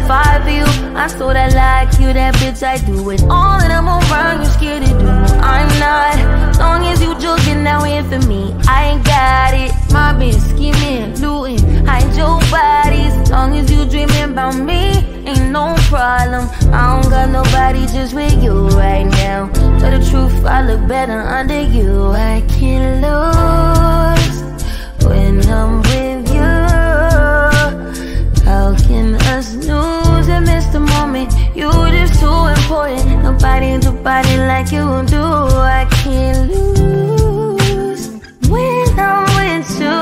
testify for you. I so that like you, that bitch, I do it all that I'm around, you're scared to do. I'm not, long as you joking now in for me, I ain't got it. Mobbin, schemin, lootin, hide your bodies. Long as you dreaming about me, ain't no problem. I don't got nobody just with you right now. Tell the truth, I look better under you. I can't lose when I'm with you. How can I snooze and miss the moment? You just too important. Nobody do body like you do. I can't lose when I'm with you.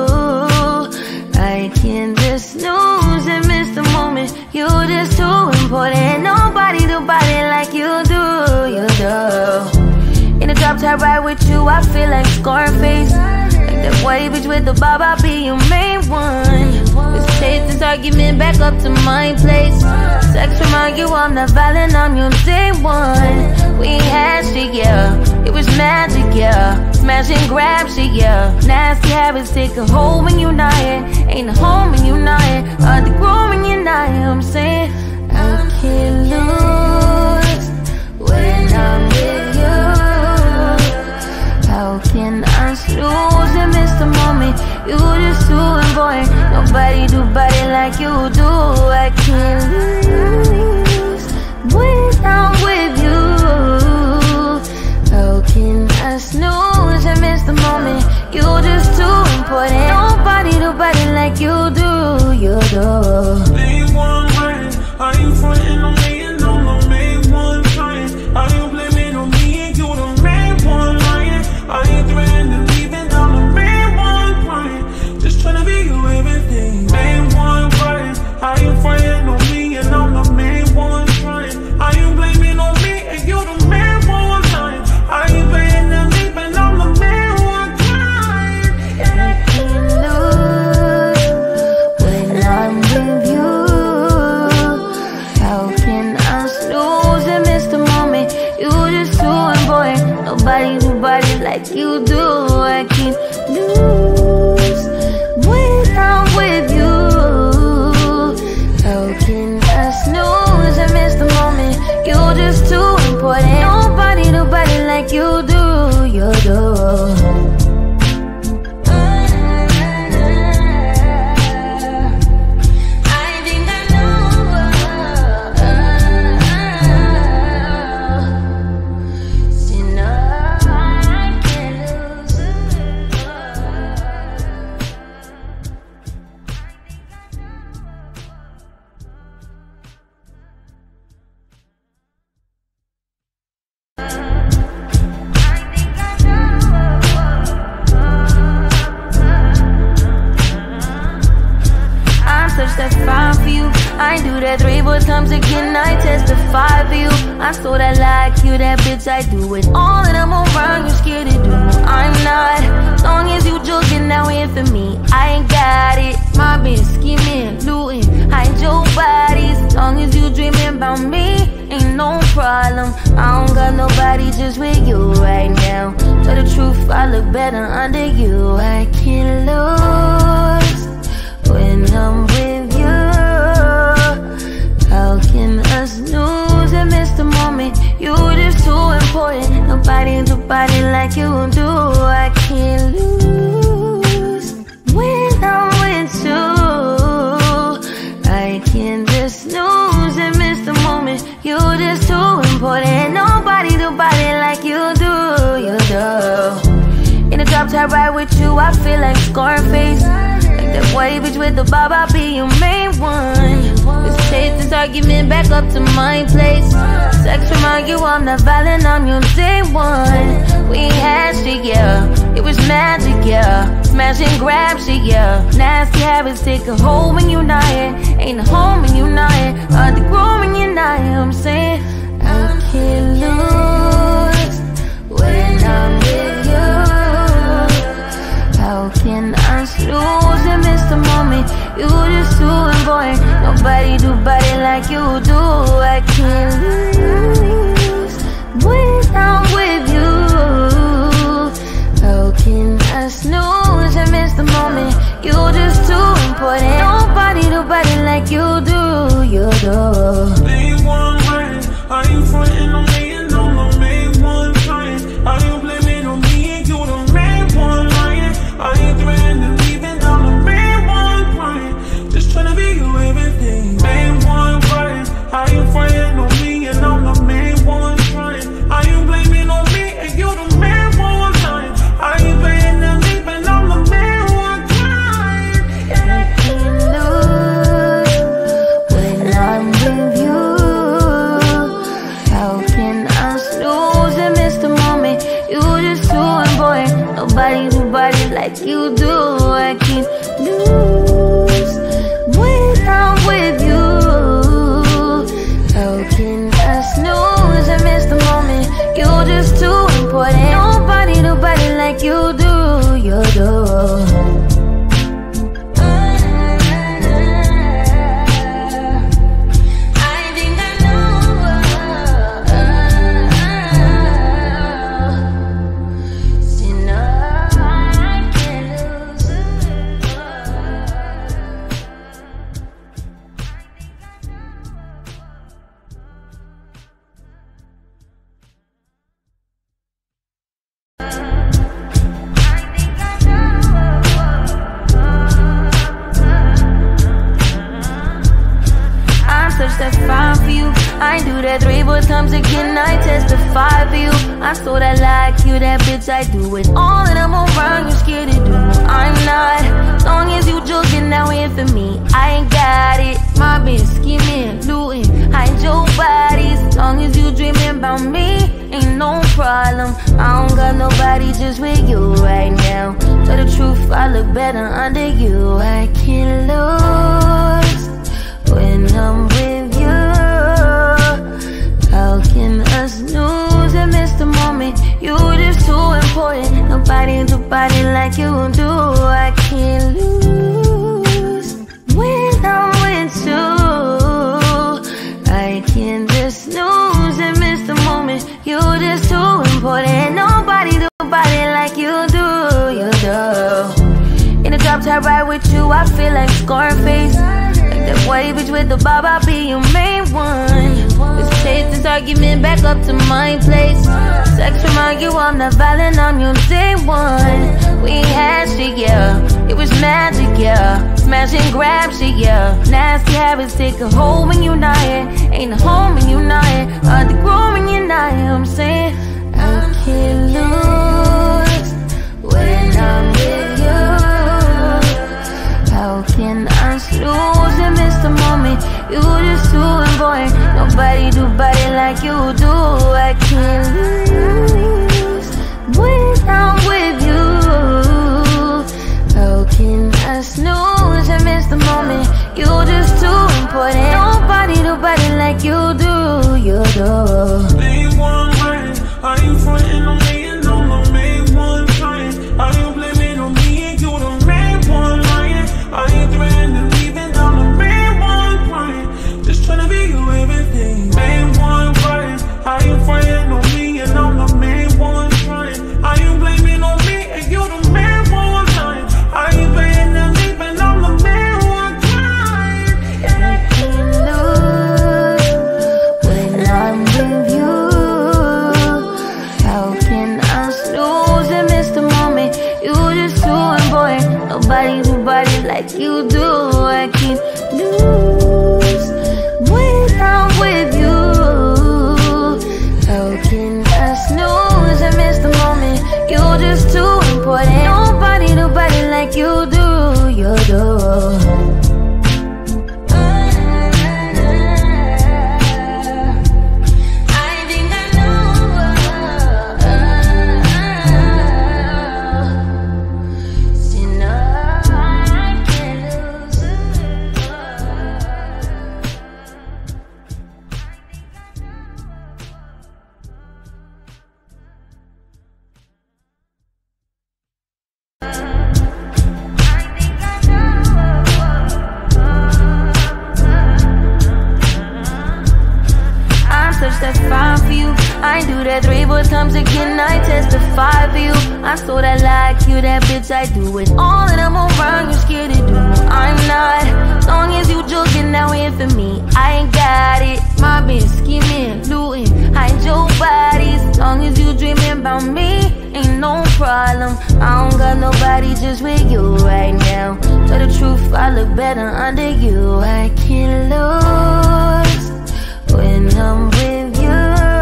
I can't just snooze and miss the moment. You just too important. Nobody do body like you do. You do. In the drop top ride with you, I feel like Scarface. Like that white bitch with the bob, I'll be your main one. Let's take this argument back up to my place. Sex remind you I'm not violent, I'm your day one. We ain't had shit, yeah. It was magic, yeah. Smash and grab shit, yeah. Nasty habits take a hold when you're not here. Ain't a home when you're not here. Hard to grow when you're not here. I'm saying I can't lose when I'm with you. How can I snooze and miss the moment? You just too important. Nobody do body like you do. I can't lose when I'm with you. How can I snooze and miss the moment? You just too important. Nobody do body like you do. You do. Main one right. Are you frontin' on me and I'm the main one trying? Are you blaming on me and you the main one lying? Are you threatening to leave and I'm the main one crying? Just tryna be your everything. Main one crying. Are you frontin' on me and I'm the main one trying? Are you blaming on me and you the main one lying? Are you playing to leave and I'm the main one crying? I can't lose when I'm with you. How can I snooze and miss the moment? You just too important. Nobody do body like you do. I can't lose when I'm with you. How can I snooze and miss the moment? You just too important. Nobody do body like you do. You do. That's fine for you. I do that 3 more times again. I testify for you. I so that like you, that bitch, I do it all that I'm around, you're scared to do. I'm not, long as you joking now in for me, I ain't got it. Mobbin, schemin, lootin, hide your bodies. Long as you dreaming about me, ain't no problem. I don't got nobody just with you right now. Tell the truth, I look better under you. I can't lose when I'm with you. How can I snooze and miss the moment? You just too important. Nobody do body like you do. I can't lose when I'm with you. I can't just snooze and miss the moment. You just too important. Nobody do body like you do. You do. In the drop top ride with you, I feel like Scarface. That white bitch with the bob, I'll be your main one. Let's take this argument back up to my place. Sex remind you I'm not violent, I'm your day one. We ain't had shit, yeah. It was magic, yeah. Smash and grab shit, yeah. Nasty habits take a hold when you're not here. Ain't a home when you're not here. Hard to grow when you're not here. I'm saying I can't lose when I'm with you. How can I snooze and miss the moment? You just too important. Nobody do body like you do. I can't lose when I'm with you. How can I snooze and miss the moment? You just too important. Nobody do body like you do. You just too important. Nobody do body like you do, you do. I do that 3 more times again, I testify for you. I so that like you, that bitch, I do it all and I'm around, you scared to do. I'm not, long as you joking, now in for me, I ain't got it. Mobbin, schemin, lootin, hide your bodies. Long as you dreaming about me, ain't no problem. I don't got nobody just with you right now. Tell the truth, I look better under you. I can't lose when I'm with you. How can I snooze and miss the moment? You just too important. Nobody do body like you do. I can't lose when I'm with you. I can't just snooze and miss the moment. You just too important. Nobody do body like you do, you do. In the drop top ride with you, I feel like Scarface. Like that white bitch with the bob, I'll be your main one. Let's take this argument back up to my place. Sex remind you I'm not violent, I'm your day one. We had shit, yeah, it was magic, yeah. Smash and grab shit, yeah. Nasty habits take a hold when you're not here. Ain't a home when you're not here. Hard to grow when you're not here. I'm saying I can't lose when I'm with you. How can I snooze and miss the moment? You just too important. Nobody do body like you do. I can't lose when I'm with you. How can I snooze and miss the moment? You just too important. Nobody do body like you do, you do. Main one right, are you frontin' on me and I'm the main one trying? Are you blaming on me and you the main one lying? Are you threatening leaving? I'm the main one crying. Just tryna be you everything. Main one crying. Are you frontin' on me and I'm the main one trying? Are you blaming on me and you the main one lying? Are you threatening leaving? I'm the main one crying. I can't lose when I'm with you. How can I snooze and miss the moment? You just too important. Nobody do body like you do. I can't lose when I'm with you. How can I snooze and miss the moment? You just too important. Nobody do body like you do, you do. I do that 3 more times again, I testify for you. I so that like you, that bitch, I do it all and I'm around, you scared to do. I'm not, long as you joking, now in for me, I ain't got it. Mobbin, schemin, lootin, hide your bodies. Long as you dreaming about me, ain't no problem. I don't got nobody just with you right now. Tell the truth, I look better under you. I can't lose when I'm with you.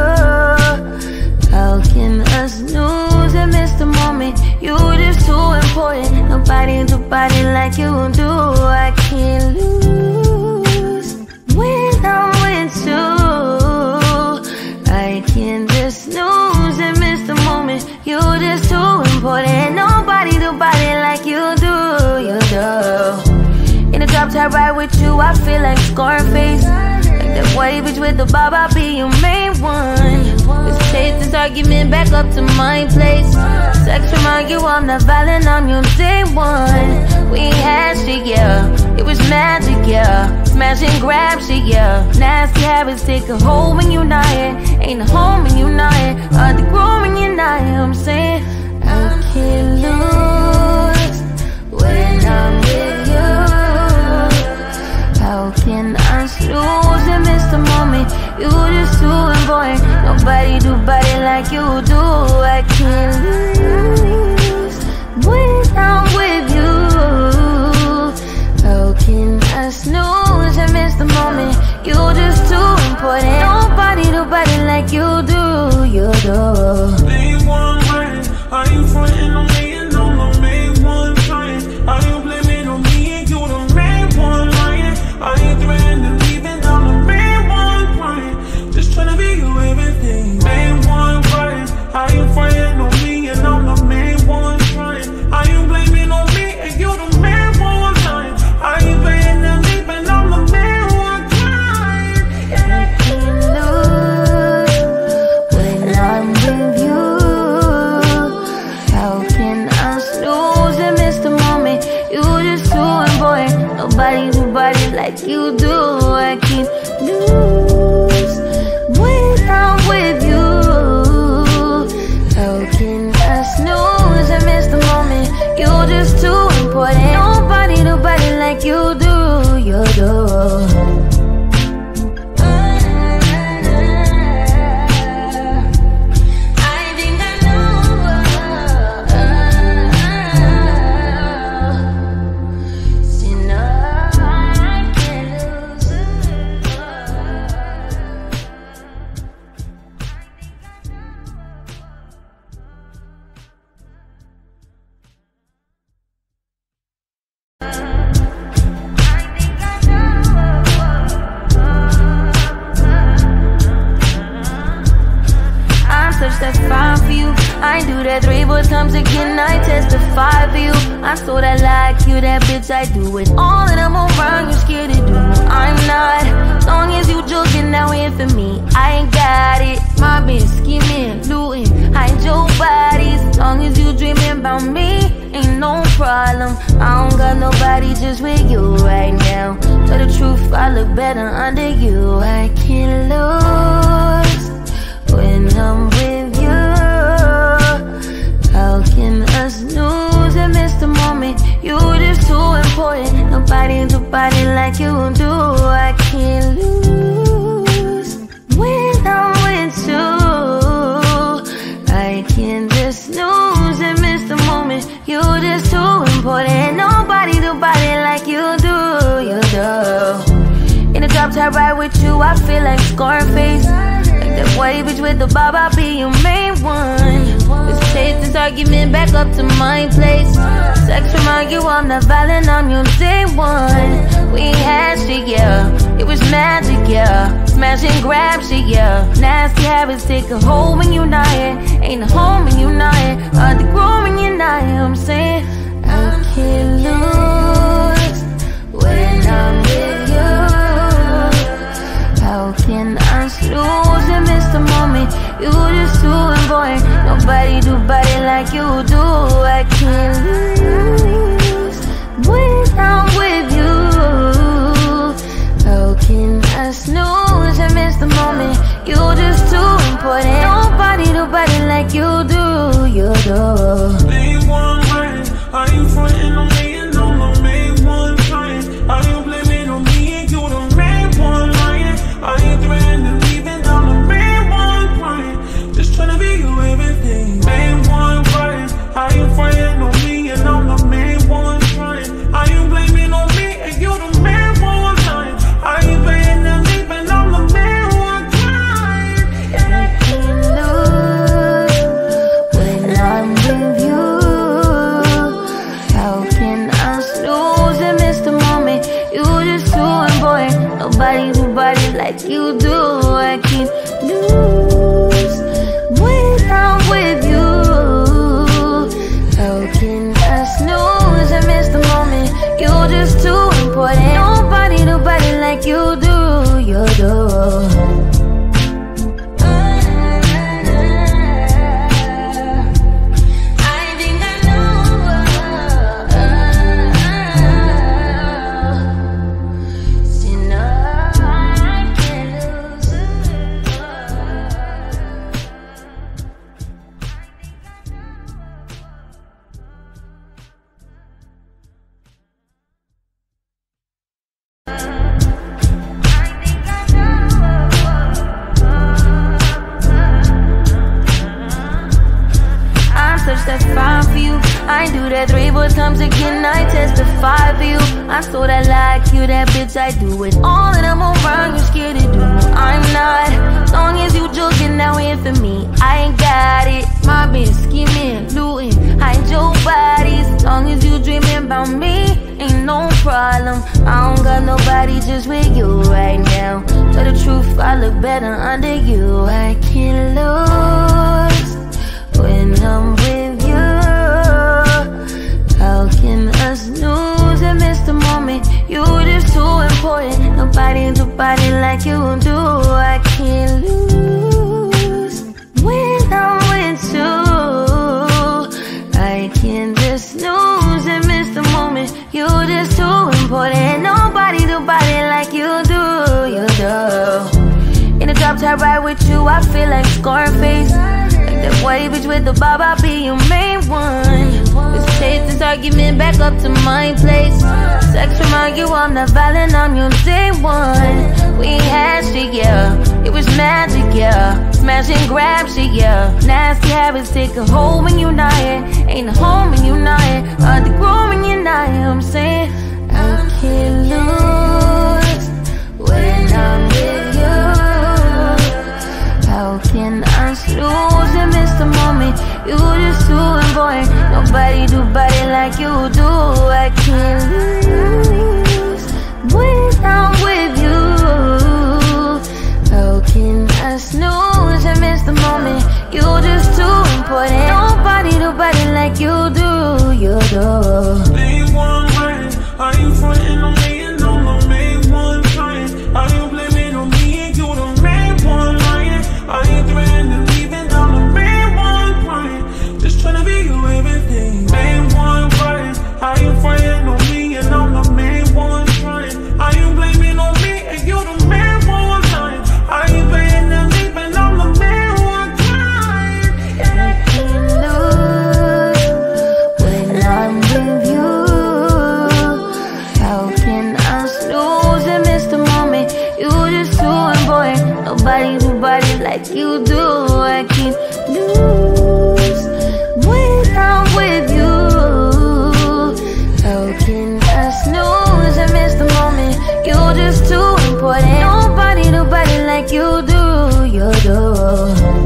How can I snooze and miss the moment? You just too important. Nobody do body like you do. I can't lose when I'm with you. I can't just snooze and miss the moment. You just too important. Nobody do body like you do, you do. In the drop top ride with you, I feel like Scarface. Like that white bitch with the bob, I'll be your main one. Let's take this argument argument back up to my place. Sex remind you I'm not violent, I'm your day one. We had shit, yeah, it was magic, yeah. Smash and grab shit, yeah. Nasty habits take a hold when you're not here. Ain't a home when you're not here. Hard to grow when you're not here. I'm saying I can't lose when I'm with you. How can I snooze and miss the moment? You just too important. Nobody do body like you do. I can't lose when I'm with you. How can I snooze and miss the moment? You just too important. Nobody do body like you do. You do. Main one right. Are you frontin' on me and I'm the main one trying? Are you blaming on me and you the main one lying? Are you threatening leaving? I'm the main one crying. Just tryna be you everything. Main one right. Are you frontin' on me and I'm the main one trying? Are you blaming on me and you the main one lying? Are you playing the deep and I'm the main one crying? I can't lose when I'm with you. How can I snooze and miss the moment? You just too important. Nobody do body like you do. I can't lose when I'm with you. How can I snooze and miss the moment? You just too important. Nobody do body like you do. You do. Testify for you. I do that 3 more times again. I testify for you. I so that like you, that bitch. I do it all that I'm around. You scared to do. I'm not. Long as you joking, now in for me. I ain't got it. Mobbin, schemin, lootin, hide your bodies. Long as you dreaming about me, ain't no problem. I don't got nobody just with you right now. Tell the truth, I look better under you. I can't lose when I'm with you. How can I snooze and miss the moment? You just too important. Nobody do body like you do. I can't lose when I'm with you. I can't just snooze and miss the moment. You just too important. Nobody do body like you do. You do. In the drop top ride with you, I feel like Scarface. That white bitch with the bob, I'll be your main one. Let's take this argument back up to my place. Sex remind you I'm not violent, I'm your day one. We had shit, yeah, it was magic, yeah. Smash and grab shit, yeah. Nasty habits take a hold when you're not here. Ain't a home when you're not here. Hard to grow when you're not here. I'm saying I can't lose when I'm with you. How can I snooze and miss the moment? You just too important. Nobody do body like you do. I can't lose when I'm with you. How can I snooze and miss the moment? You just too important. Nobody do body like you do. You do. Main one right. Are you frontin' on me and I'm the main one trying? Are you blaming on me and you the main one lying? Are you threatening leaving? I'm the main one crying. Just tryna be you everything. Main one right. Are you frontin' on me and I'm the main one trying? Are you blaming on me and you the main one lying? Are you playing the deep and I'm the main one crying? I can't lose when I'm with you. How can I do that 3 more times again, I testify for you. I so that like you, that bitch, I do it all and I'm around, you scared to do. I'm not, long as you joking, now in for me, I ain't got it. Mobbin, schemin, lootin, hide your bodies. Long as you dreamin' about me, ain't no problem. I don't got nobody just with you right now. Tell the truth, I look better under you. I can't lose when I'm with you. How can I snooze and miss the moment? You just too important. Nobody do body like you do. I can't lose when I'm with you. I can't just snooze and miss the moment. You just too important. Nobody do body like you do. You do. In the top top ride with you, I feel like Scarface. Like that white bitch with the bob, I'll be your main one. Let's take this argument back up to my place. Sex remind you I'm not violent, I'm your day one. We had shit, yeah, it was magic, yeah. Smash and grab shit, yeah. Nasty habits take a hold when you're not here. Ain't a home when you're not here. Hard to grow when you're not here. I'm saying I can't lose when I'm with you. How can I snooze and miss the moment? You just too important. Nobody do body like you do. I can't lose when I'm with you. How can I snooze and miss the moment? You just too important. Nobody do body like you do. You do. Main one right. Are you frontin' on me and I'm the main one trying? Are you blaming on me and you the main one lying? Are you threatening and leaving? I'm the main one crying. Just tryna be you everything. Main one right. Are you frontin' on me and I'm the main one trying? Are you blaming on me and you the main one lying? Are you playing and leaving? I'm the main one crying. I can't lose when I'm with you. How can I snooze and miss the moment? You just too important. Nobody do body like you do. I can't lose when I'm with you. How can I snooze and miss the moment? You just too important. Nobody do body like you do. You do.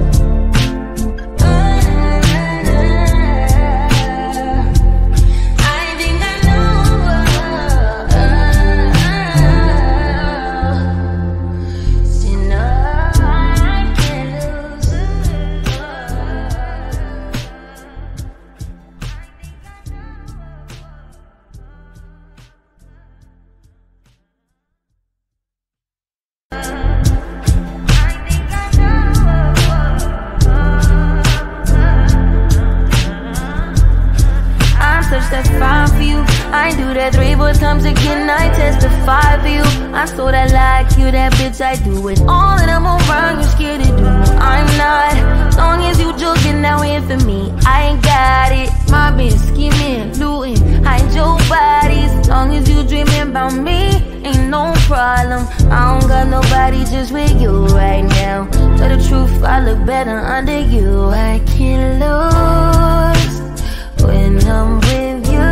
That's fine for you. I do that 3 more times again, I testify for you. I so that like you, that bitch, I do it all and I'm around, you scared to do. I'm not, long as you joking, now in for me, I ain't got it. Mobbin, schemin, lootin, hide your bodies. Long as you dreamin' about me, ain't no problem. I don't got nobody just with you right now. Tell the truth, I look better under you. I can't lose when I'm with you.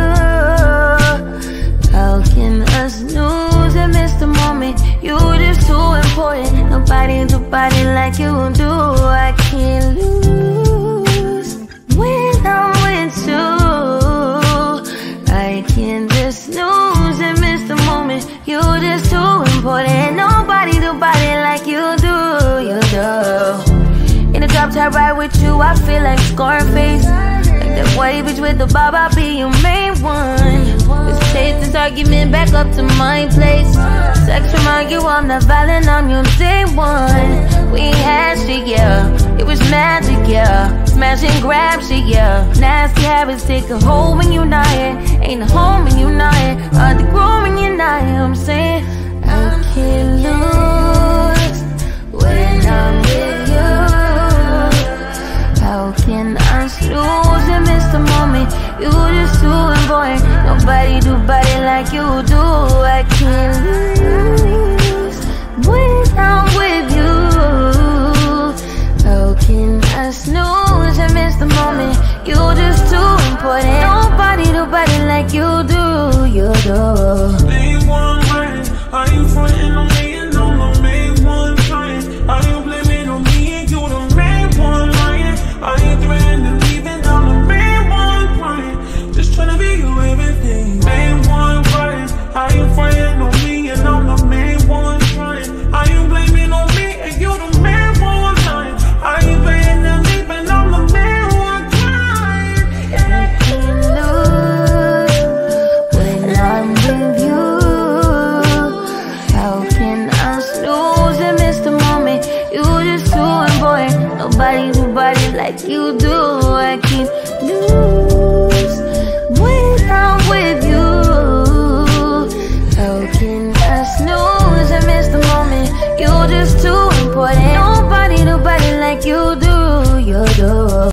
How can I snooze and miss the moment? You just too important. Nobody do body like you do. I can't lose when I'm with you. I can't just snooze and miss the moment. You just too important. Nobody do body like you do. You do. In the top top ride with you, I feel like Scarface. That white bitch with the bob, I'll be your main one. Let's take this argument back up to my place. Sex remind you I'm not violent, I'm your day one. We had shit, yeah, it was magic, yeah. Smash and grab shit, yeah. Nasty habits take a hold when you're not here. Ain't a home when you're not here. Hard to grow when you're not here. I'm saying I can't lose when I'm with you. How can I snooze and miss the moment? You just too important. Nobody do body like you do. I can't lose when I'm with you. How can I snooze and miss the moment? You just too important. Nobody do body like you do. I can't lose when I'm with you. How can I snooze and miss the moment? You're just too important. Nobody do body like you do. You do.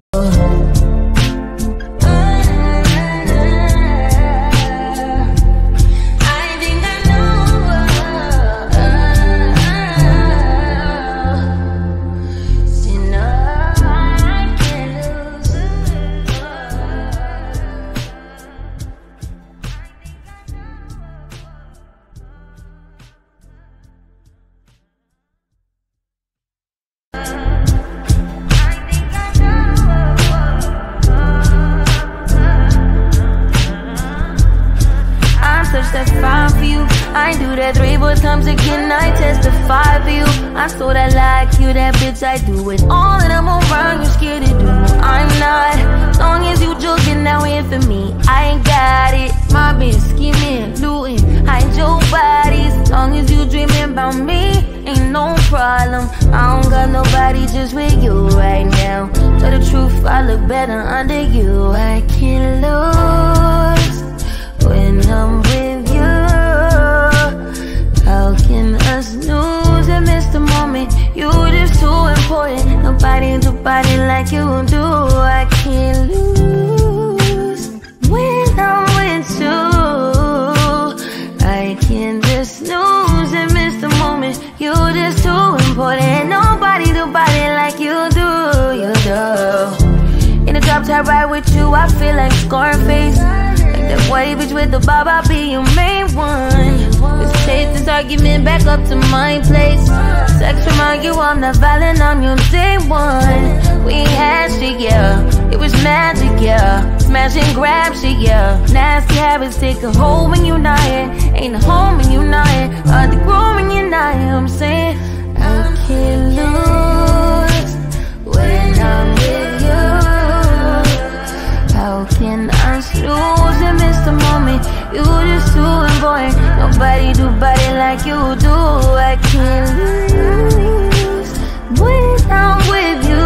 I do that 3 more times again, I testify for you. I so that like you, that bitch, I do it all and I'm around, you scared to do. I'm not, long as you joking now here for me, I ain't got it. Mobbin, schemin, lootin, hide your bodies. Long as you dreaming about me, ain't no problem. I don't got nobody just with you right now. Tell the truth, I look better under you. I can't lose when I'm with you. How can I snooze and miss the moment? You just too important. Nobody do body like you do. I can't lose when I'm with you. I can't just snooze and miss the moment. You just too important. Nobody do body like you do. You do. In the drop top ride with you, I feel like Scarface. Like that white bitch with the bob, I'll be your main one. Let's take this argument back up to my place. Sex remind you I'm not violent, I'm your day one. We had shit, yeah, it was magic, yeah. Smash and grab shit, yeah. Nasty habits take a hold when you're not here. Ain't a home when you're not here. Hard to grow when you're not here. I'm saying I can't lose when I'm with you. How can I snooze and miss the moment? You just too important. Nobody do body like you do. I can't lose when I'm with you.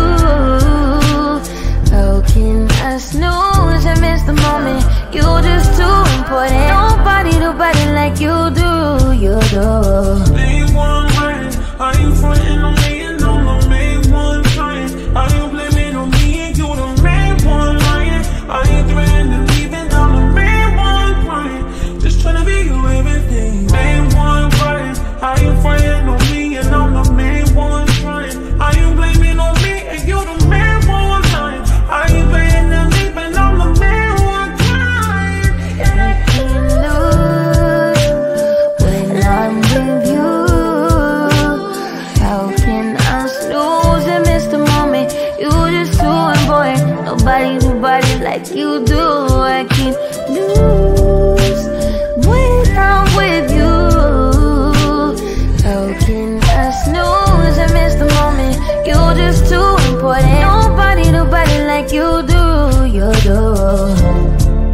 How can I snooze and miss the moment? You just too important. Nobody do body like you do. You do. Main one lying. Are you frontin' on me and I'm the main one trying? Are you blaming on me and you the main one lying? Are you threatening leaving? I'm the main one crying. Just tryna be you everything. Main one crying. Are you frontin' on me and I'm the main one trying? Are you blaming on me and you the main one lying? Are you playing the leap and I'm the main one crying? I can't lose when I'm with you. How can I snooze and miss the moment? You just too important. Nobody do body like you do. I can't lose when I'm with you. How can I snooze and miss the moment? You just too important. Nobody do body like you do. You do.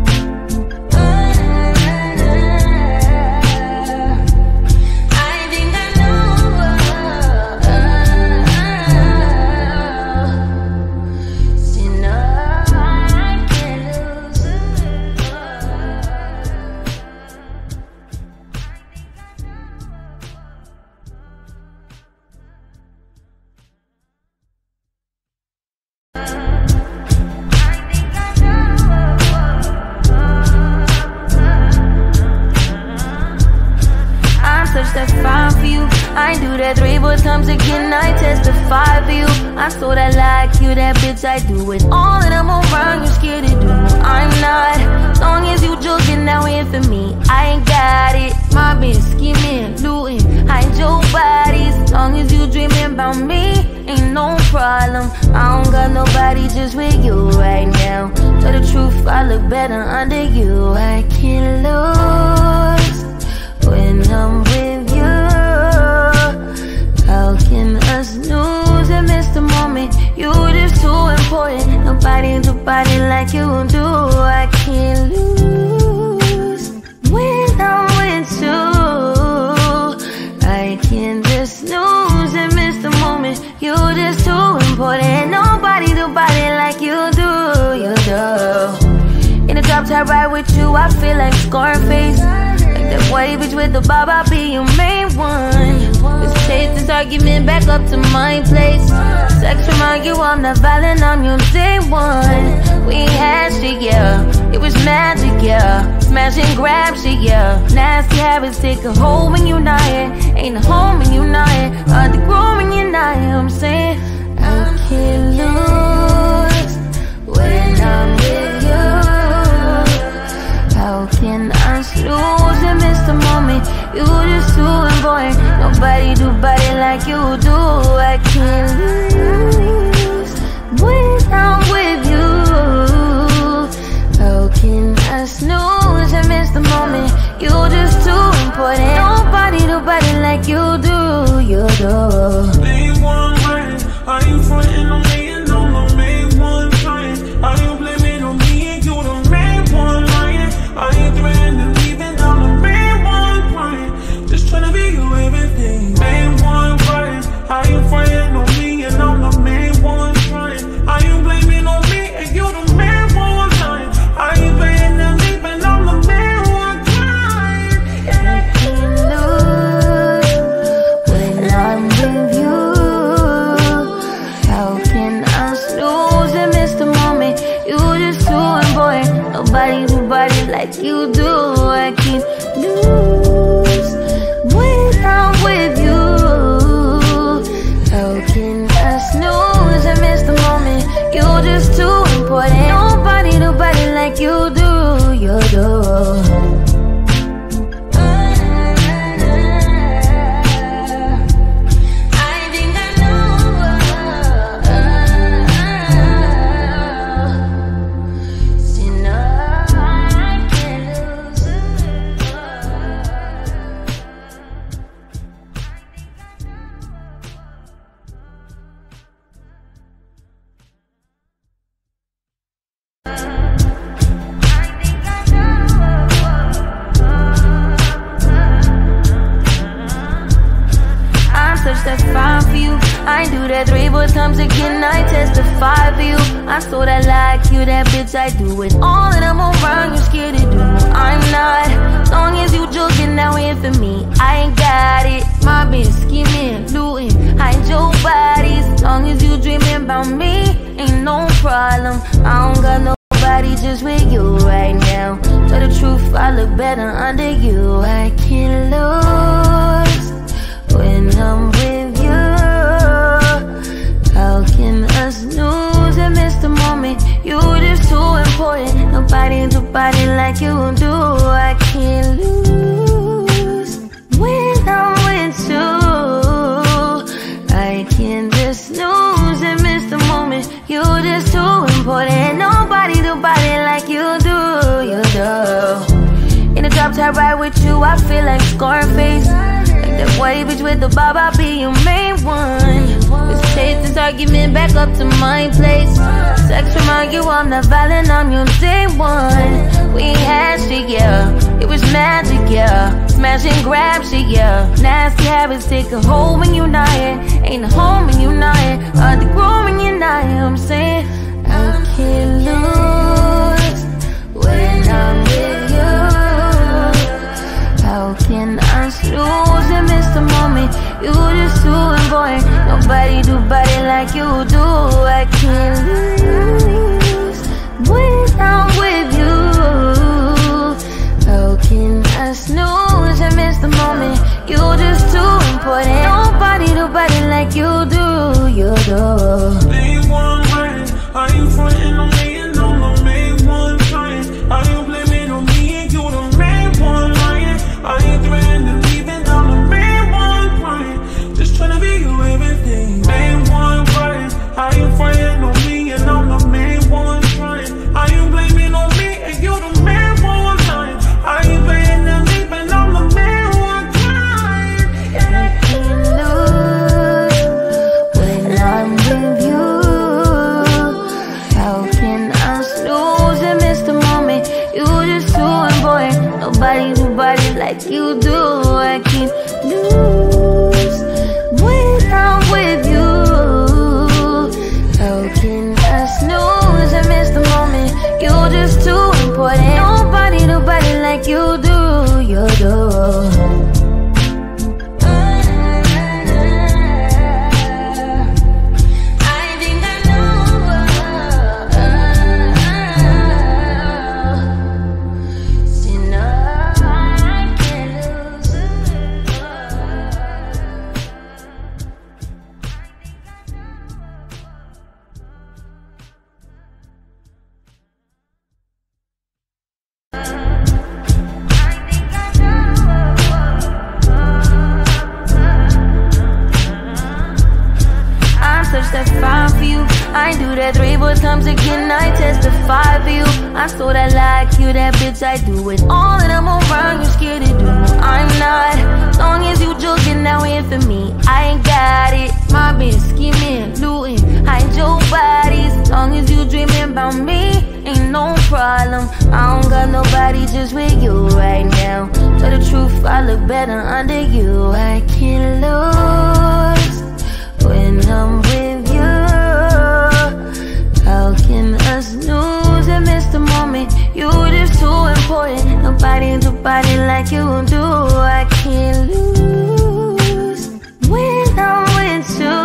That's fine for you. I do that 3 more times again, I testify for you. I so that like you, that bitch, I do it all and I'm around, you scared to do. I'm not, long as you joking now here for me, I ain't got it. Mobbin, schemin, lootin, hide your bodies. Long as you dreaming about me, ain't no problem. I don't got nobody just with you right now. Tell the truth, I look better under you. I can't lose when I'm with you. How can I snooze and miss the moment? You just too important. Nobody do body like you do. I can't lose when I'm with you. I can't just snooze and miss the moment. You just too important. important. Nobody do body like you do, you do. In the top top ride with you, I feel like Scarface. Like that white bitch with the bob, I'll be your main one. Let's take this argument back up to my place. Sex remind you I'm not violent, I'm your day one. We ain't had shit, yeah, it was magic, yeah. Smash and grab shit, yeah. Nasty habits take a hold when you're not here. Ain't a home when you're not here. Hard to grow when you're not here. I'm saying I can't lose when I'm with you. How can I snooze and miss the moment? You just too important. Nobody do body like you do. I can't lose when I'm with you. How can I snooze and miss the moment? You just too important. Nobody do body like you do, you do. Main one lying, are you frontin' on me and I'm the main one trying? Are you blaming on me and you the main one lying? Are you threatening leaving? I'm the main one crying. Just tryna be you everything. Main one crying. Are you frontin' on me and I'm the main one trying? Are you blaming on me and you the main one lying? Are you paying them deep and I'm the main one crying? I can't lose when I'm with you. How can I snooze and miss the moment? You just too important. Nobody do body like you do. I can't lose when I'm with you. How can I snooze and miss the moment? You just too important. Nobody do body like you do, you do. That's fine for you. I do that 3 more times again. I testify for you. I so that like you, that bitch. I do it all and I'm around. You scared to do? I'm not. Long as you joking now in for me, I ain't got it. Mobbin, schemin, lootin, hide your bodies. Long as you dreaming about me, ain't no problem. I don't got nobody just with you right now. Tell the truth, I look better under you. I can't lose when I'm with you. How can I snooze and miss the moment? You just too important. Nobody do body like you do. I can't lose when I'm with you. I can't just snooze and miss the moment. You just too important. Nobody do body like you do, you do. In the top top ride with you, I feel like Scarface. That white bitch with the bob, I'll be your main one. Let's take this argument back up to my place. Sex remind you I'm not violent, I'm your day one. We ain't had shit, yeah, it was magic, yeah. Smash and grab shit, yeah. Nasty habits take a hold when you're not here. Ain't a home when you're not here. Hard to grow when you're not here. I'm saying I can't lose when I'm with you. How can I snooze and miss the moment? You just too important. Nobody do body like you do. I can't lose when I'm with you. How can I snooze and miss the moment? You just too important. Nobody do body like you do, you do. Main one lying, are you frontin' on me and I'm the main one trying? Are you blaming on me and you the main one lying? Are you threatening leaving? I'm the main one crying. Just tryna be you everything. Main one crying. Are you frontin' on me and I'm the main one trying? Are you blaming on me and you the main one lying? Are you paying them deep and I'm the main one crying? I can't lose when I'm with you. that 3 boys times again, I testify for you. I sort of like you, that bitch, I do it all and I'm around, you scared to do. I'm not, long as you joking now here for me, I ain't got it. Mobbin, schemin, lootin, hide your bodies. Long as you dreaming about me, ain't no problem. I don't got nobody just with you right now. Tell the truth, I look better under you. I can't lose when I'm with you. How can I snooze and miss the moment? You just too important. Nobody do body like you do. I can't lose when I'm with you.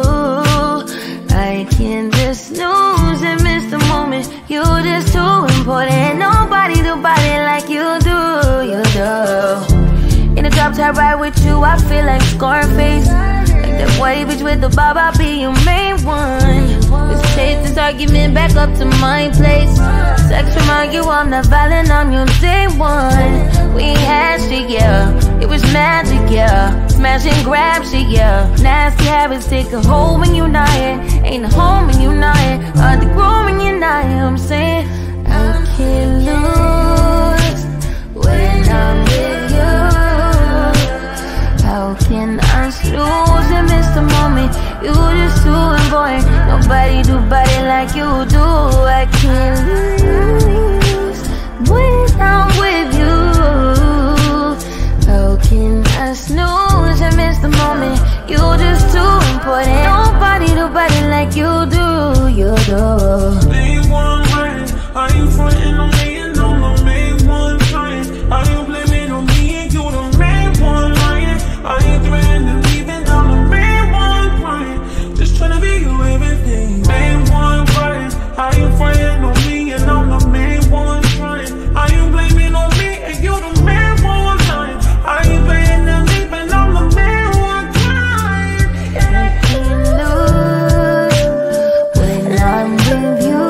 I can't just snooze and miss the moment. You just too important. Nobody do body like you do. You do. In the drop top ride with you, I feel like Scarface. Like that white bitch with the bob, I'll be your main one. Let's take this argument back up to my place. Sex remind you I'm not violent, I'm your day one. We had shit, yeah, it was magic, yeah. Smash and grab shit, yeah. Nasty habits take a hold when you're not here. Ain't a home when you're not here. Hard to grow when you're not here, I'm saying I can't lose when I'm with you. How can I snooze and miss the moment? You just too important. Nobody do body like you do. I can't lose when I'm with you. How can I snooze and miss the moment? You just too important. Nobody do body like you do. You do. Main one right. Are you frontin' on me and I'm the main one trying? Are you blaming on me and you the main one lying? Are you threatening leaving? I'm the main one crying. Just tryna be you everything. Main one crying. Are you frontin' on me and I'm the main one trying? Are you blaming on me and you the main one lying? Are you blaming on me and I'm the main one crying? I can't lose when I'm with you.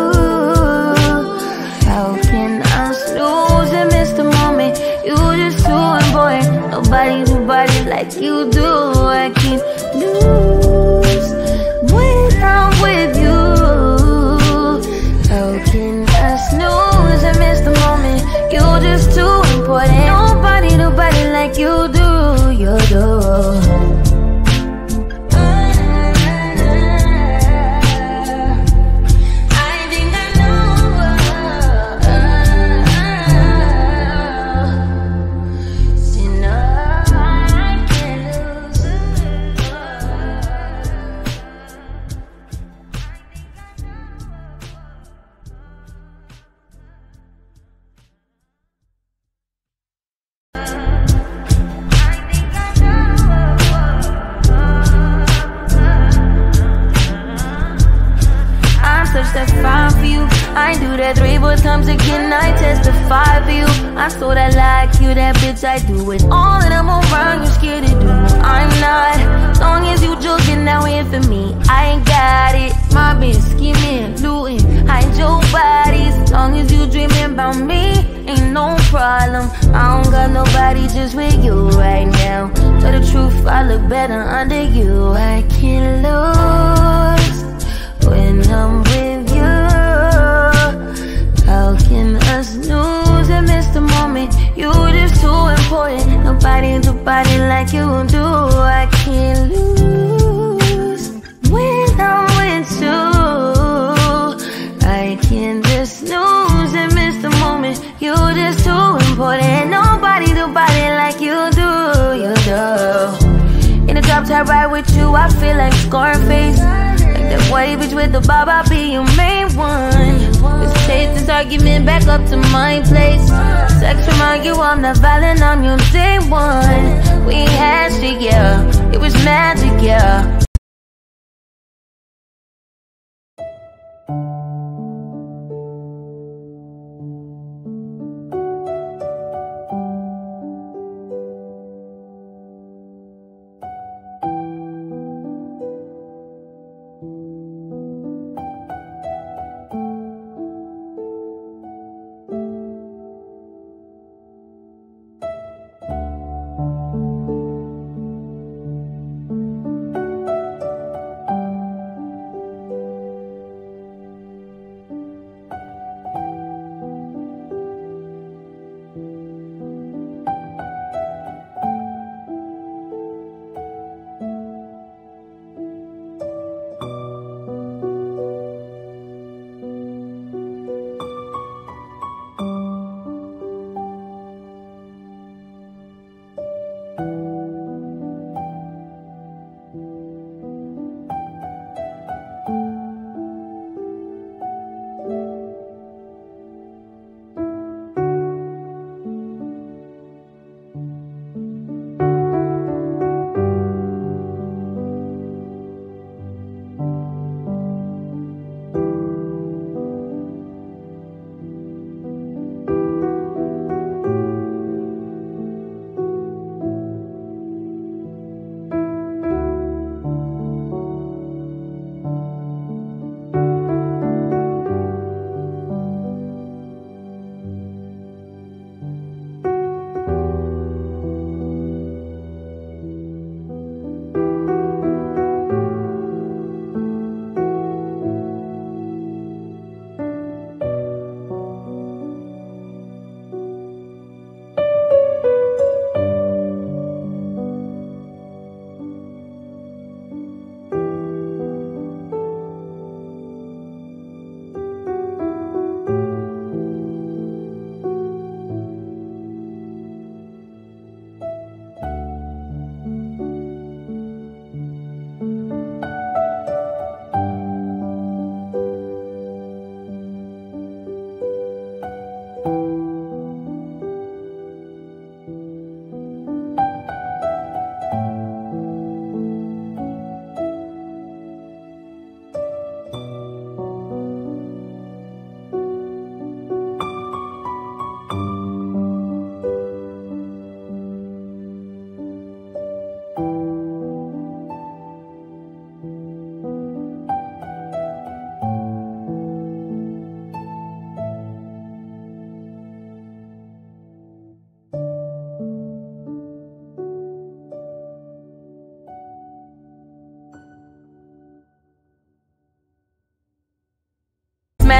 How can I snooze and miss the moment? You just too important. Nobody do body like you do. I can't lose when I'm with you. How can I snooze and miss the moment? You just too important. Nobody do body like you do. You do. That for you. I do that 3 boys times again, I testify for you. I sort of like you, that bitch, I do it all and I'm around, you scared to do. I'm not, long as you joking now here for me, I ain't got it. Mobbin, schemin, lootin, hide your bodies. Long as you dreaming about me, ain't no problem. I don't got nobody just with you right now. Tell the truth, I look better under you. I can't lose when I'm with you. How can I snooze and miss the moment? You just too important. Nobody do body like you do. I can't lose when I'm with you. I can't just snooze and miss the moment. You just too important. Nobody do body like you do. You do. In the drop top ride with you, I feel like Scarface. Like that white bitch with the bob, I'll be your main one. Let's take this argument back up to my place. Sex remind you I'm not violent, I'm your day one. We had shit, yeah, it was magic, yeah.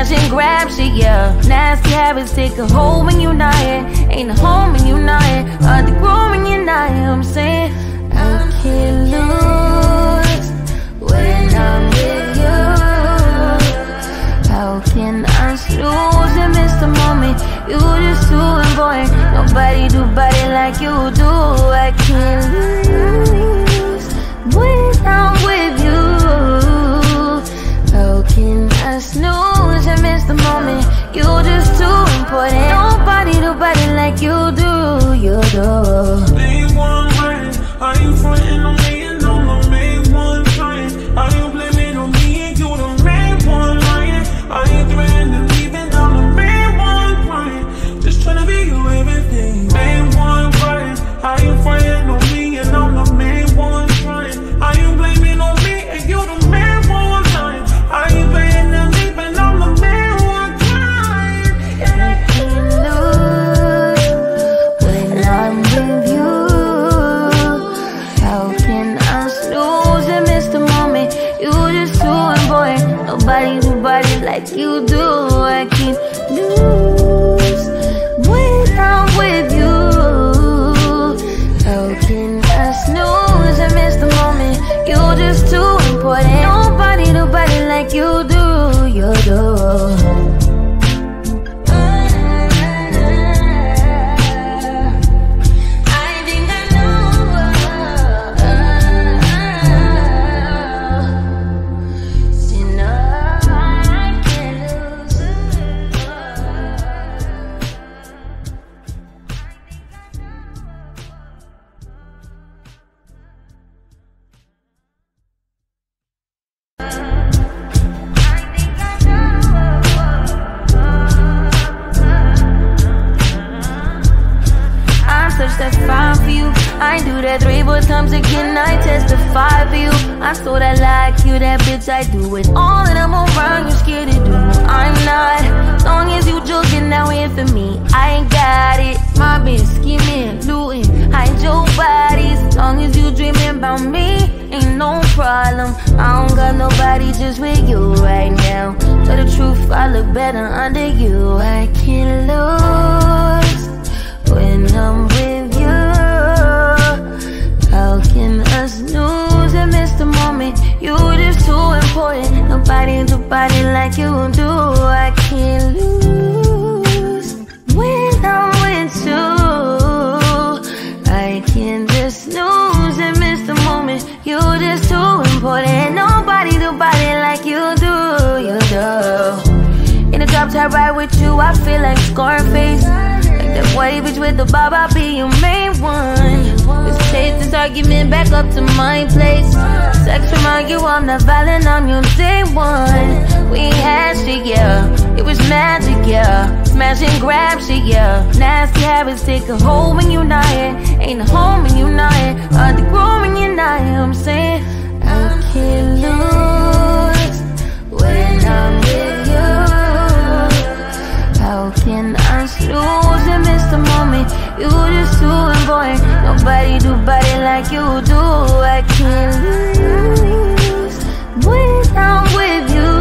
smash and grab shit, yeah. Nasty habits take a hold when you're not here. Ain't a home when you're not here. Hard to grow when you're not here. I'm saying I can't lose when I'm with you. How can I snooze and miss the moment? You just too important. Nobody do body like you do. I can't lose when I'm with you. How can I snooze and miss the moment? You just too important. Nobody do body like you do. You do. Main one right. Are you frontin' on me and I'm the main one trying? Are you blaming on me and you the main one lying? Are you threatening leaving? I'm the main one crying. Just tryna be you everything. Main one right. Are you frontin' on me and I'm the main one trying? Are you blaming on me and you the main one lying? Are you playing them deep and I'm the main one crying? I can't lose when I'm with you. How can I snooze and miss the moment? You just too important. Nobody do body like you do. I can't lose when I'm with you. How can I snooze and miss the moment? You just too important. Nobody do body like you do. You do. Testify for you. I do that 3 more times again. I testify for you. I so that like you, that bitch. I do it all and I'm around. You're scared to do. I'm not. As long as you joking now here for me, I ain't got it. Mobbin, schemin, lootin, hide your bodies. As long as you dreaming about me, ain't no problem. I don't got nobody just with you right now. Tell the truth, I look better under you. I can't lose when I'm with you. How can I snooze and miss the moment? You just too important. Nobody do body like you do. I can't lose when I'm with you. I can't just snooze and miss the moment. You just too important. Nobody do body like you do. You do. In the drop top ride with you, I feel like Scarface. That white bitch with the bob, I'll be your main one. Let's take this argument back up to my place. Sex remind you I'm not violent, I'm your day one. We had shit, yeah. It was magic, yeah. Smash and grab shit, yeah. Nasty habits take a hold when you're not here. Ain't a home when you're not here. Hard to grow when you're not here. I'm saying I can't lose when I'm with you. How can I snooze and miss the moment? You just too important. Nobody do body like you do. I can't lose when I'm with you.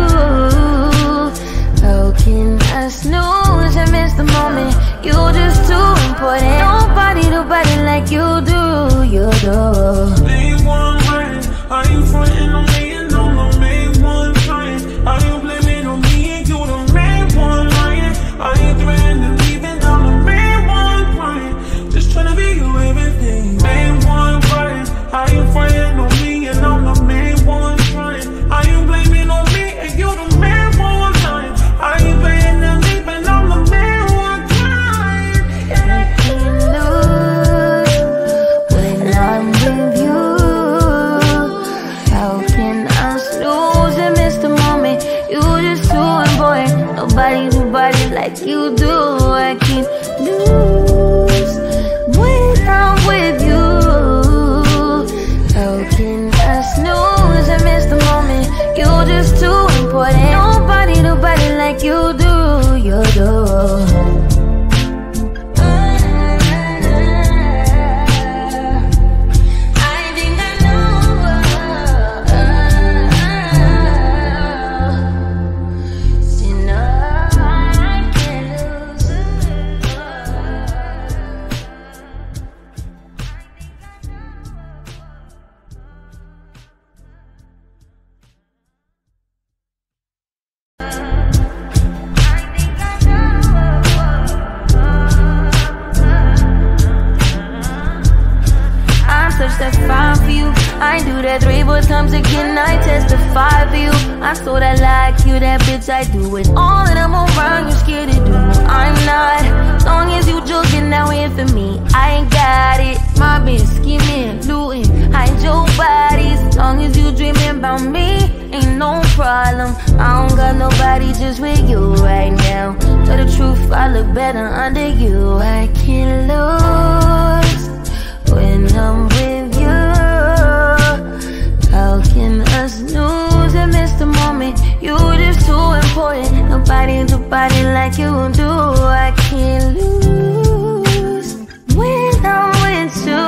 How can I snooze and miss the moment? You just too important. Nobody do body like you do. You do. Main one right. Are you frontin' on me and I'm the main one trying? Are you blaming on me and you the main one lying? Are you threatening leaving? I'm the main one crying. Just tryna be you everything. Main one right. Are you frontin' on me and I'm the main one trying? Are you blaming on me and you the main one lying? Are you playing them deep and I'm the main one crying? I can't lose when I'm with you. How can I snooze and miss the moment? You just too important. Nobody do body like you do. I can't lose when I'm with you. How can I snooze and miss the moment? You just too important. Nobody do body like you do. You do. Enough. testify for you. I sort of like you, that bitch, I do it. All that I'm around, you're scared to do. I'm not, as long as you joking, now in for me, I ain't got it. Mobbin, schemin, lootin, hide your bodies. As long as you dreaming about me, ain't no problem. I don't got nobody just with you right now. Tell the truth, I look better under you. I can't lose when I'm with you. How can I snooze and miss the moment? You just too important. Nobody do body like you do. I can't lose when I'm with you.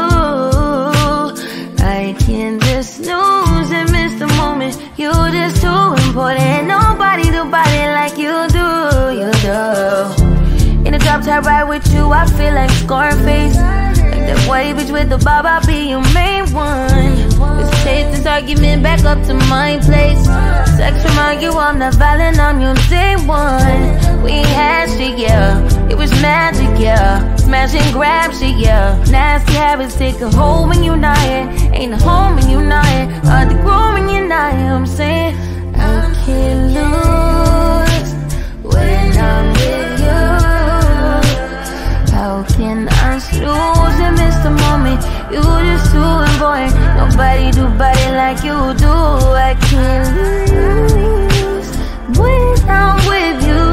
I can't just snooze and miss the moment. You just too important. Nobody do body like you do. You do. In the drop top ride with you, I feel like Scarface. Like that white bitch with the bob, I'll be your main one. Let's take this argument back up to my place. Sex remind you I'm not violent, I'm your day one. We had shit, yeah, it was magic, yeah. Smash and grab shit, yeah. Nasty habits take a hold when you're not here. Ain't a home when you're not here. Hard to grow when you're not here. I'm saying I can't lose when I'm with you. How can I snooze and miss the moment? You just too important. Nobody do body like you do. I can't lose when I'm with you.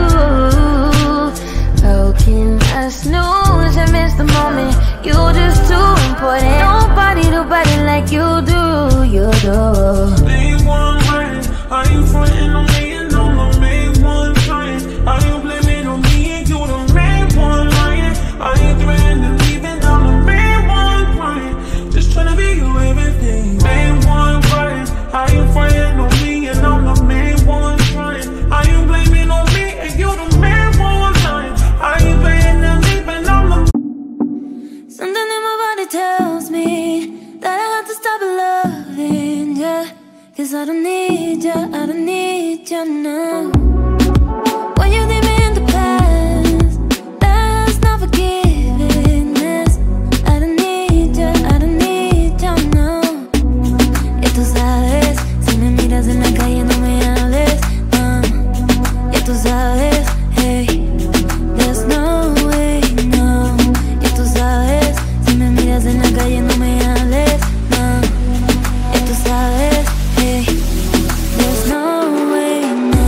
How can I snooze and miss the moment? You just too important. Nobody do body like you do. You do. Main one lying. Are you frontin' on me and I'm the main one trying? Are you blaming on me and you the main one lying? Are you threatening leaving? I'm the main one crying. Just tryna be you everything. Main one crying. Are you frontin' on me and I'm the main one trying? Are you blaming on me and you the main one lying? Are you threatening leaving? I'm the. Something in my body tells me that I have to stop loving ya. Cause I don't need ya, I don't need ya now. When you leave me in the past, that's not forgiveness. I don't need ya, I don't need ya now. Ya tú sabes, si me miras en la calle no me hables, ya tú sabes, hey, there's no way, no. Ya tú sabes, si me miras en la calle no me hables, ya tú sabes, hey, there's no way, no.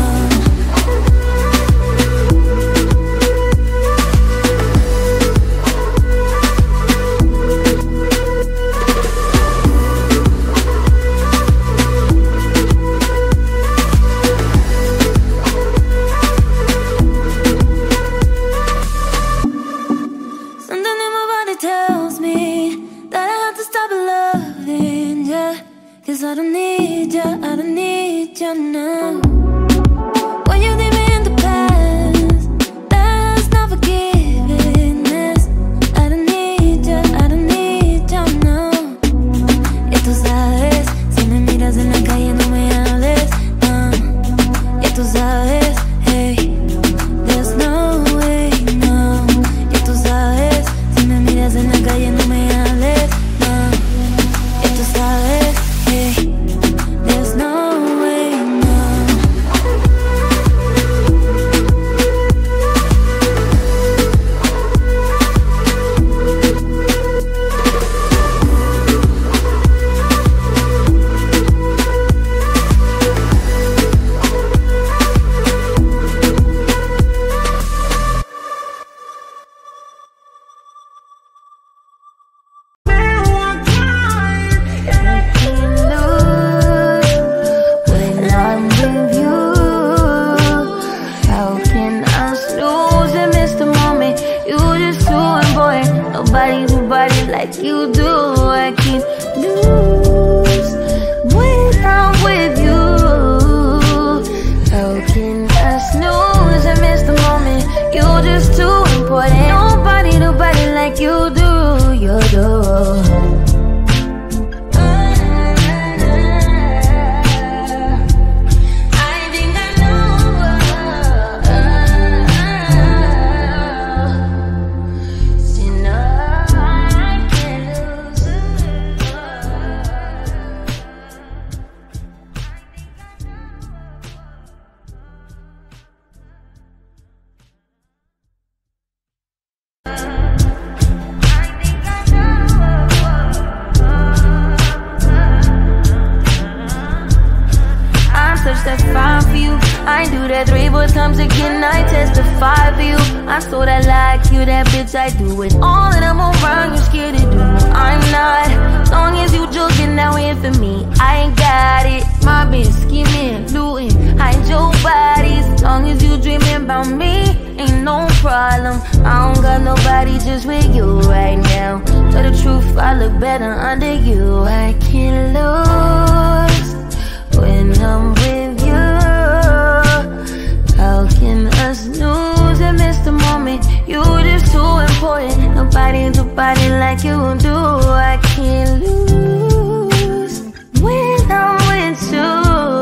Something in my body tells me that I have to stop loving ya. Cause I don't need ya, I don't need ya now. When you leave me in the past, that's not forgiveness. I don't need ya, I don't need ya now. Ya tú sabes, si me miras en la calle no me hables, ya tú sabes, hey, there's no way, no. Ya tú sabes, si me miras en la calle no me hables, ya tú sabes, hey, there's no way, no. Nobody do body like you do. I can't lose when I'm with you. How can I snooze and miss the moment? You're just too important. Nobody do body like you do. You do. that 3 more times again, I testify for you. I so that like you, that bitch, I do it all and I'm around, you scared to do. I'm not, long as you joking now in for me, I ain't got it. Mobbin, schemin, lootin, hide your bodies. Long as you dreaming about me, ain't no problem. I don't got nobody just with you right now. Tell the truth, I look better under you. I can't lose when I'm with you. How can I snooze and miss the moment? You just too important. Nobody do body like you do. I can't lose when I'm with you.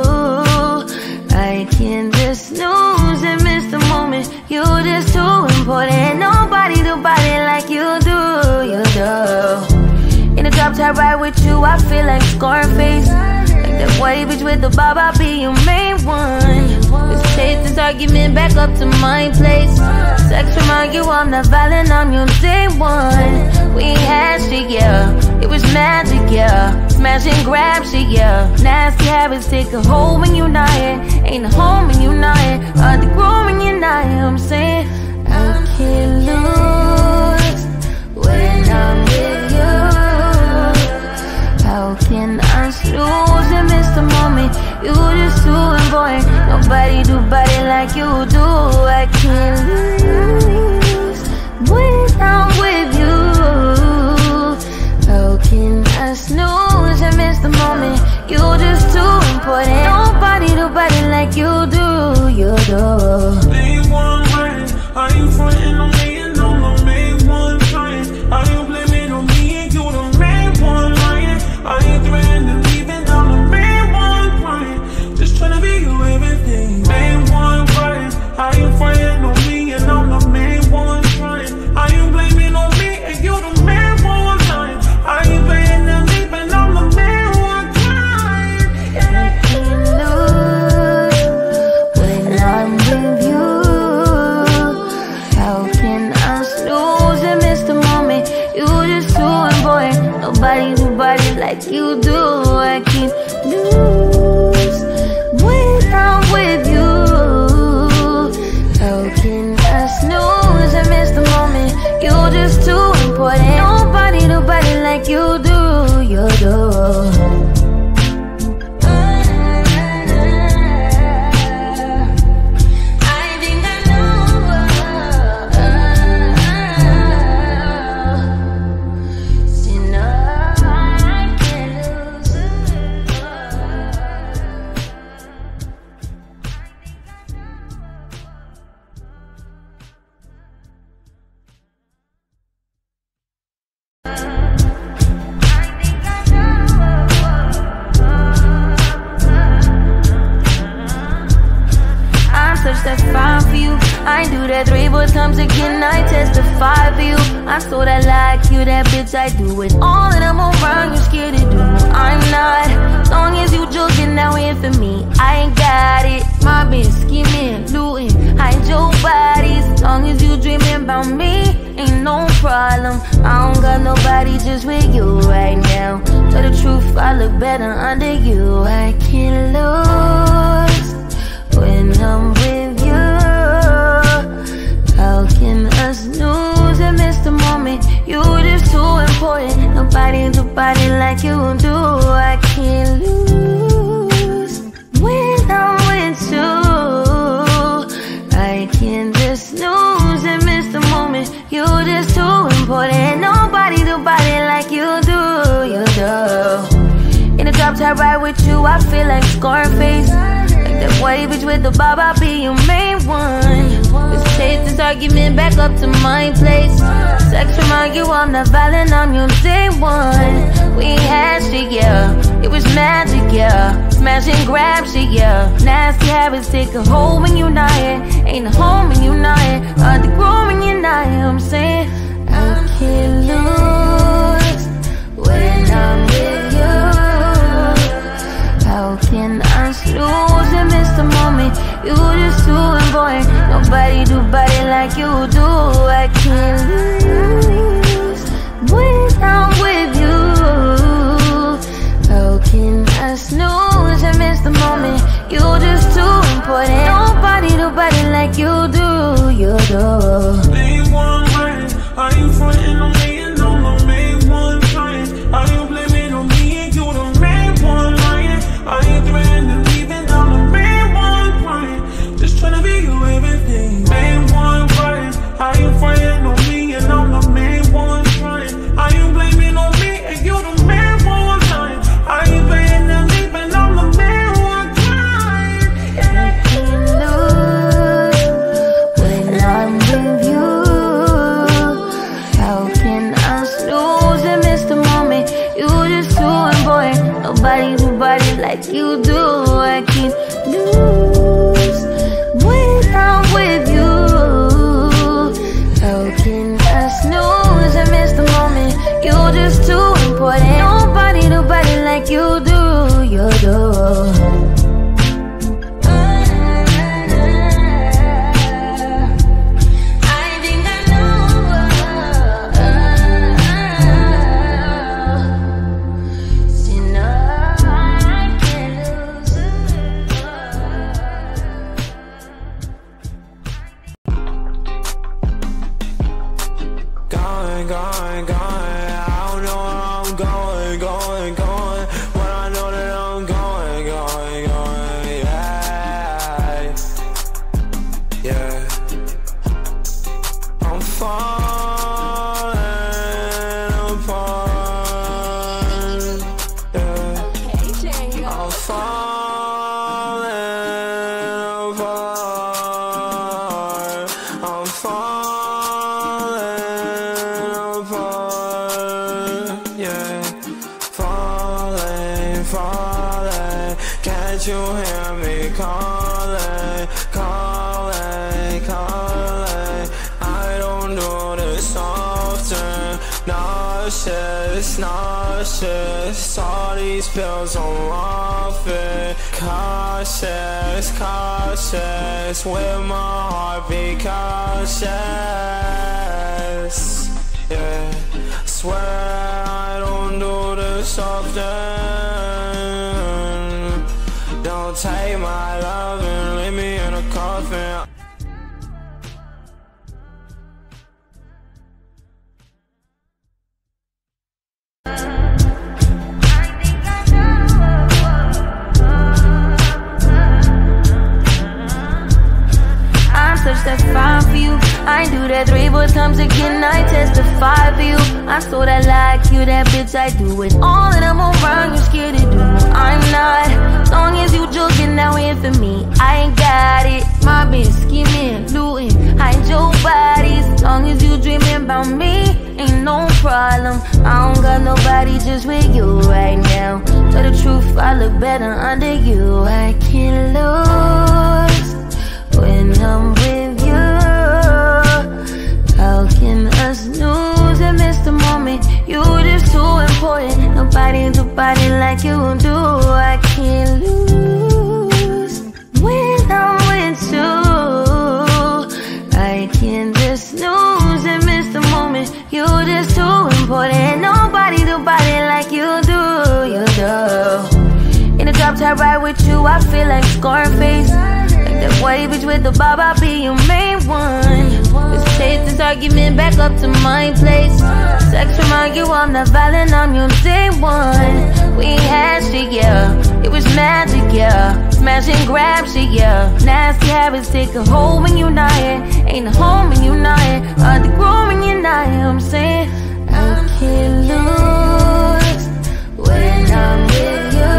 I can't just snooze and miss the moment. You just too important. Nobody do body like you do. You do. In the drop top ride with you, I feel like Scarface. Like that white bitch with the bob, I'll be your main one. Let's take this argument back up to my place. Sex remind you I'm not violent, I'm your day one. We ain't had shit, yeah. It was magic, yeah. Smash and grab shit, yeah. Nasty habits take a hold when you're not here. Ain't a home when you're not here. Hard to grow when you're not here. I'm saying I can't lose when I'm with you. How can I snooze and miss the moment? You just too important. Nobody do body like you do. I can't lose when I'm with you. How can I snooze and miss the moment? You just too important. Nobody do body like you do. You do. Main one lying. Are you frontin' on me and I'm the main one trying? Are you blaming on me and you the main one lying? Are you threatening leaving? I'm the main one crying. Just tryna be your everything. Main one crying. Are you frontin' on me and I'm the main one trying? Are you blaming on me and you the main one lying? Are you threatening leaving? I'm the main one crying. I can't lose when I'm with you. How can I snooze and miss the moment? You just too important. Nobody do body like you do. I can't lose when I'm with you. How can I snooze and miss the moment? You just too important. Nobody do body like you do. You do. I do that 3 more times again, I testify for you. I so that like you, that bitch, I do it all and I'm around, you scared to do. I'm not, long as you joking now in for me, I ain't got it. Mobbin, schemin, lootin, hide your bodies. Long as you dreaming about me, ain't no problem. I don't got nobody just with you right now. Tell the truth, I look better under you. I can't lose when I'm with you. How can I snooze and miss the moment? You just too important. Nobody do body like you do. I can't lose when I'm with you. I can't just snooze and miss the moment. You just too important. Nobody do body like you do. You do. In the drop top ride with you, I feel like Scarface. Like that white bitch with the bob, I'll be your main one. Let's take this argument back up to my place. Sex remind you I'm not violent, I'm your day one. We ain't had shit, yeah. It was magic, yeah. Smash and grab shit, yeah. Nasty habits take a hold when you're not here. Ain't a home when you're not here. Hard to grow when you're not here. I'm saying I can't lose when I'm with you. How can I snooze and miss the moment? You just too important. Nobody do body like you do. I can't lose when I'm with you. How can I snooze and miss the moment? You just too important. Nobody yeah. I'm falling apart, yeah. I'm falling apart. I'm falling apart, yeah. Falling, falling. Can't you hear me calling, calling, calling? I don't do this often. Nauseous, nauseous. All these pills I'm off it. Cautious, cautious. With my heartbeat cautious, yeah. Swear I don't do this often. Don't take my love and leave me in a coffin. Testify for you. I do that 3 more times again. I testify for you. I so that like you, that bitch. I do it all and I'm around. You scared to do? I'm not. Long as you joking, now in for me. I ain't got it. Mobbin, schemin, lootin, hide your bodies. Long as you dreaming about me, ain't no problem. I don't got nobody just with you right now. Tell the truth, I look better under you. I can't lose when I'm with you. How can I snooze and miss the moment? You just too important. Nobody do body like you do. I can't lose when I'm with you. I can't just snooze and miss the moment. You just too important. Nobody do body like you do. You do. In the drop top ride with you, I feel like Scarface. That white bitch with the bob, I'll be your main one. Let's take this argument back up to my place. Sex remind you I'm not violent, I'm your day one. We ain't had shit, yeah. It was magic, yeah. Smash and grab shit, yeah. Nasty habits take a hold when you're not here. Ain't a home when you're not here. Hard to grow when you're not here. I'm saying I can't lose when I'm with you.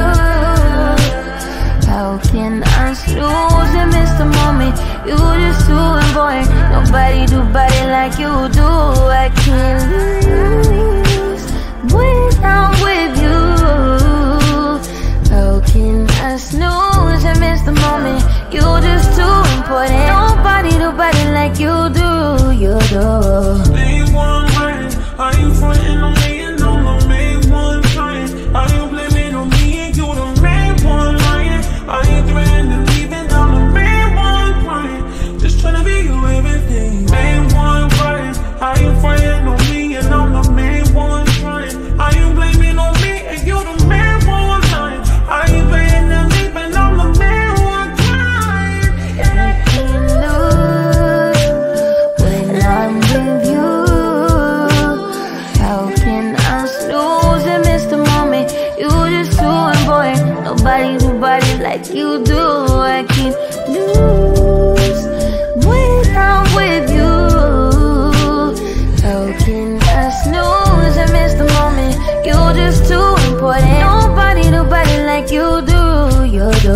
How can I snooze and miss the moment? You just too important. Nobody do body like you do. I can't lose when I'm with you. How can I snooze and miss the moment? You just too important. Nobody do body like you do. You do. Main one right. Are you frontin' on me and I'm the main one trying? Are you blaming on me and you the main one lying? Are you threatening leaving? I'm the main one crying. Just tryna be you everything. Main one crying. Are you frontin' on me and I'm the main one trying? Are you blaming on me and you the main one lying? Are you playing and leaving? I'm the main one crying. I can't lose when I'm with you. How can I snooze and miss the moment? You just too important. Nobody do body like you do. I can't lose when I'm with you. How can I snooze and miss the moment? You just too important. Nobody do body like you do. You do.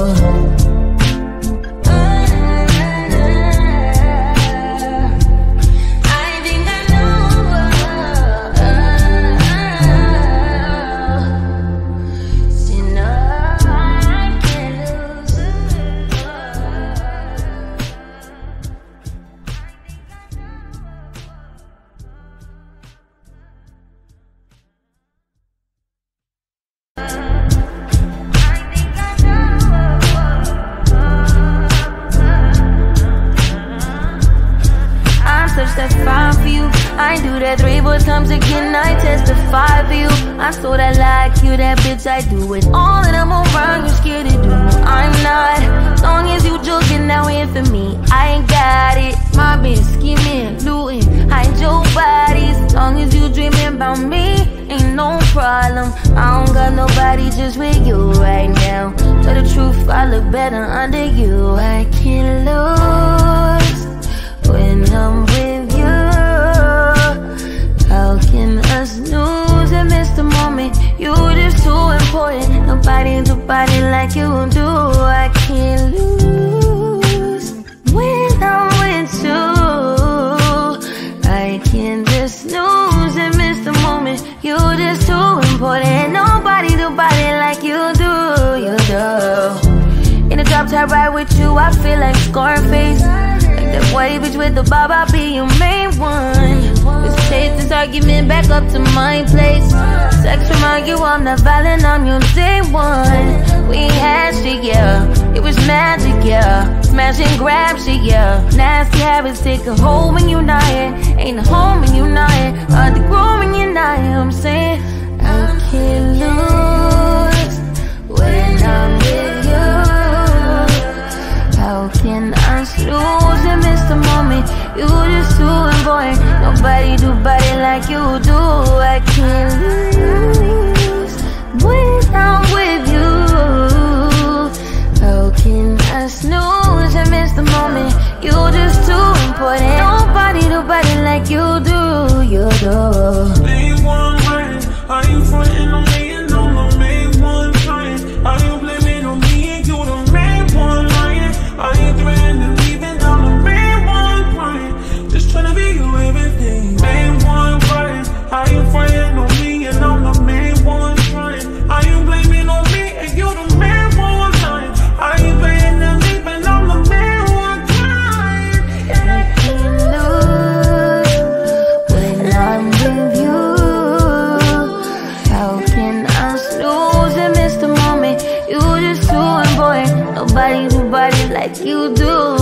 Testify for you. I do that 3 more times again. I testify for you. I so that like you, that bitch. I do it all and I'm around. You scared to do? I'm not. Long as you joking, now in for me. I ain't got it. Mobbin, schemin, lootin, hide your bodies. Long as you dreaming about me, ain't no problem. I don't got nobody just with you right now. Tell the truth, I look better under you. I can't lose Scarface. Like that white bitch with the bob, I'll be your main one. Let's take this argument back up to my place. Sex remind you I'm not violent, I'm your day one. We ain't had shit, yeah. It was magic, yeah. Smash and grab shit, yeah. Nasty habits take a hold when you're not here. Ain't a home when you're not here. Hard to grow when you're not here. I'm saying I can't lose when I'm with you. How can I snooze and miss the moment? You just too important. Nobody do body like you do. I can't lose when I'm with you. How can I snooze and miss the moment? You just too important. Nobody do body like you do. You do. Main one right. Are you frontin' on me and I'm the main one trying? Are you blaming on me and you the main one lying? Are you threatening leaving? I'm the main one crying. Just tryna be you everything. Main one right. Are you frontin' on me and I'm the main one trying? Are you blaming on me and you the main one lying? Are you playing and leaving? I'm the main one crying. I can't lose when I'm with you. How can I snooze and miss the moment? You just too important. Nobody do body like you do.